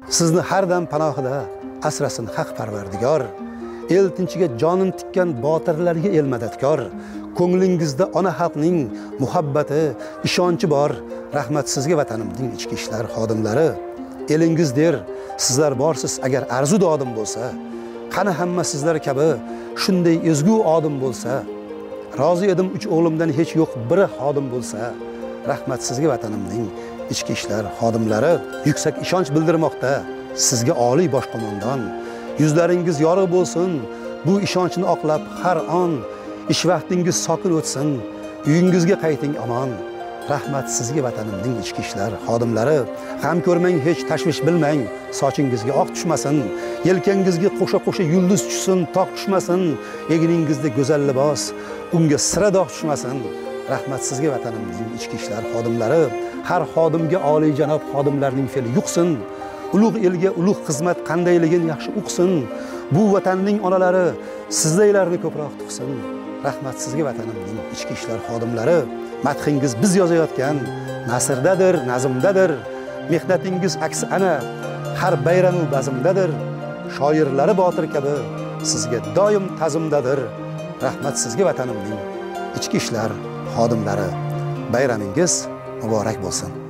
Sizni har dam panohida asrasin haq parvardigor. El tinchiga jonin tikkan botirlarga el madadkor. Ko'nglingizda ona xalqning muhabbati, ishonchi bor. Rahmat sizga vatanimning ichki ishlar xodimlari. Elingizdir, sizlar borsiz agar arzu dodim bo'lsa, qani hamma sizlar kabi shunday ezgu odim bo'lsa, rozi edim 3 o'g'limdan hech yo'q biri xodim bo'lsa, rahmat sizga vatanimning ichki ishlar xodimlari. Yuksak ishonch bildirmoqda sizga oliy bosh qo'mondon. Yuzlaringiz yorug' bo'lsin, bu ishonchni oqlab har on. Ish vaqtingiz sokin o'tsin, uyingizga qayting omon. Rahmat sizga vatanimning ichki ishlar xodimlari. G'am ko'rmang, hech tashvish bilmang, sochingizga oq tushmasin, yelkangizga qo'sha-qo'sha yulduz tushsin, tog' tushmasin, egningizda go'zal libos, unga sira dog' tushmasin. Rahmat sizga vatanimning ichki ishlar xodimlari. Har xodimga oliy janob xodimlarning fe'li yuqsin, ulug' elga ulug' xizmat qandayligini yaxshi uqsin. Bu vatanning onalari sizlarni ko'proq tuqsin. Rahmat sizga vatanimning ichki ishlar xodimlari. Madhingiz biz yozayotgan nasrdadir, nazmdadir. Mehnatingiz aksi ana har bayramu bazmdadir. Shoirlari botir kabi sizga doim ta'zimdadir. Rahmat sizga vatanimning ichki ishlar xodimlari. Bayramingiz muborak bo'lsin.